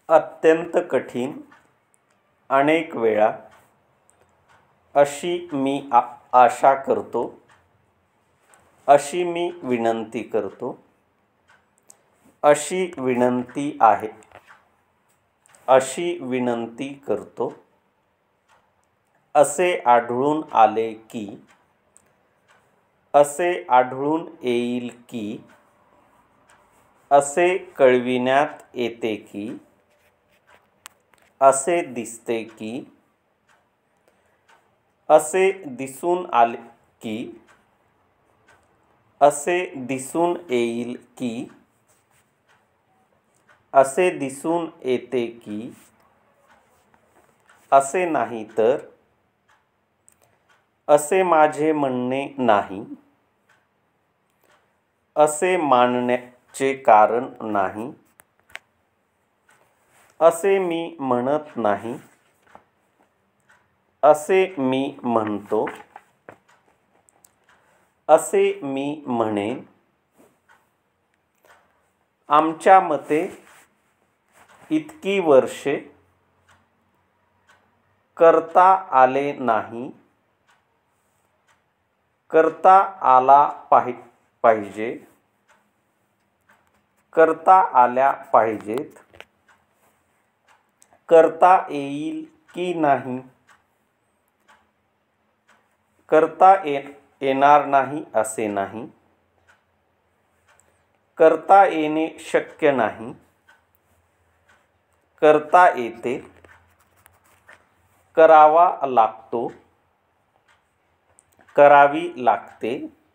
अत्यंत कठीण अनेक वेळा अशी मी आशा करतो, अशी मी विनंती करतो, अशी विनंती आहे, अशी विनंती करतो, असे आढळून आले की, असे आढळून येईल की, असे कळविण्यात येते की, असे दिसते की, असे दिसून आले की, असे दिसून येईल की, असे दिसून येते की, असे नाही तर, असे माझे म्हणणे नाही, असे मानण्याचे कारण नाही, असे मी म्हणत नाही, असे मी म्हणतो, असे मी म्हणेन. आमच्या मते इतकी वर्षे करता आले नाही, करता आला पाहिजे, करता आल्या पाहिजेत, करता येईल की नाही, करता येणार नाही असे नाही, करता येणे शक्य नाही, करता येते, करावा लागतो, करावी लागते,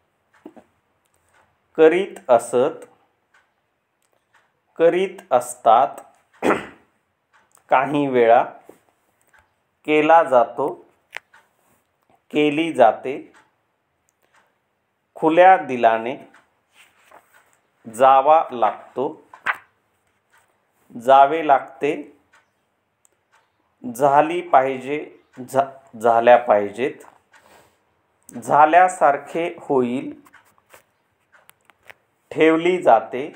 करीत असत, करीत असतात, काही वेळा केला जातो, केली जाते, खुल्या दिलाने जावा लागतो, जावे लागते, झाली पाहिजे, झाल्या पाहिजेत, झाल्यासारखे होईल, ठेवली जाते,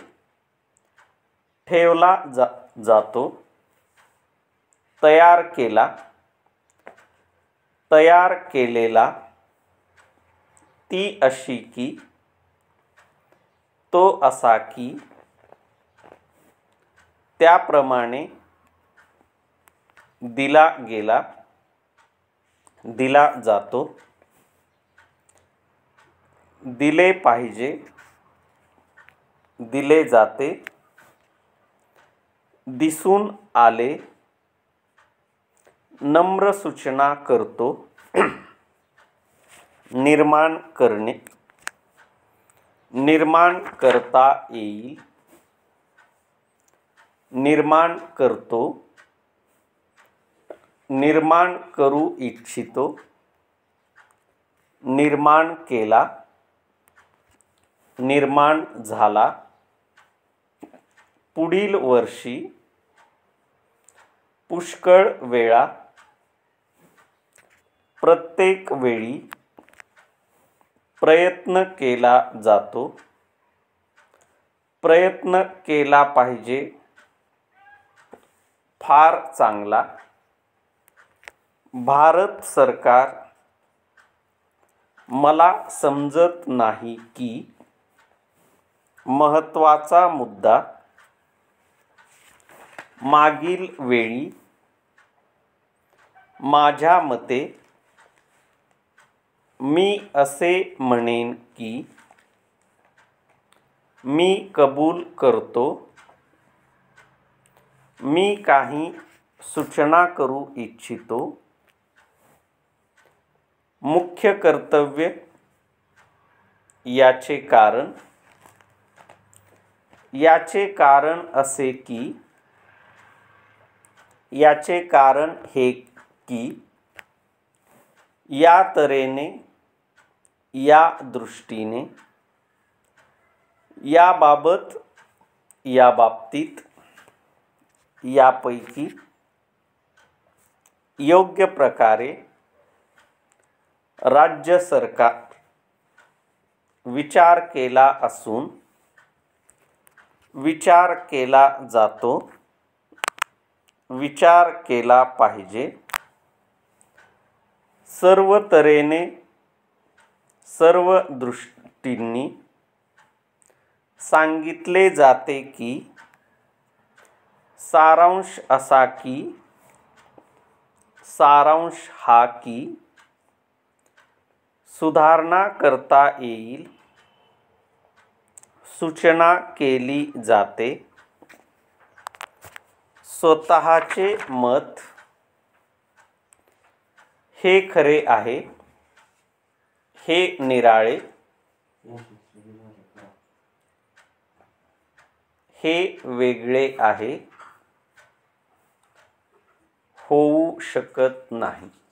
ठेवला जातो, तयार केला, तयार केलेला, ती अशी की, तो असा की, त्याप्रमाणे दिला गेला, दिला जातो, दिले पाहिजे, दिले जाते, दिसून आले, नम्र सूचना करतो, निर्माण करणे, निर्माण करता येईल, निर्माण करतो, निर्माण करू इच्छितो, निर्माण केला, निर्माण झाला, पुढील वर्षी, पुष्कळ वेळा, प्रत्येक वेळी, प्रयत्न केला जातो, प्रयत्न केला पाहिजे, फार चांगला, भारत सरकार, मला समजत नाही की, महत्त्वाचा मुद्दा, मागील वेळी, माझ्या मते, मी असे म्हणेन की, मी कबूल करतो, मी काही सूचना करू इच्छितो, मुख्य कर्तव्य, याचे कारण, याचे कारण असे की, याचे कारण हे की, या तऱ्हेने, या दृष्टीने, याबाबत, या बाबतीत, यापैकी, योग्य प्रकारे, राज्य सरकार विचार केला असून, विचार केला जातो, विचार केला पाहिजे. सर्व तऱ्हेने, सर्व दृष्टींनी सांगितले जाते की सारांश असा की सारांश हा की सुधारणा करता येईल, सूचना केली जाते. स्वतःचे मत हे खरे आहे, हे निराळे, हे वेगळे आहे, होऊ शकत नाही.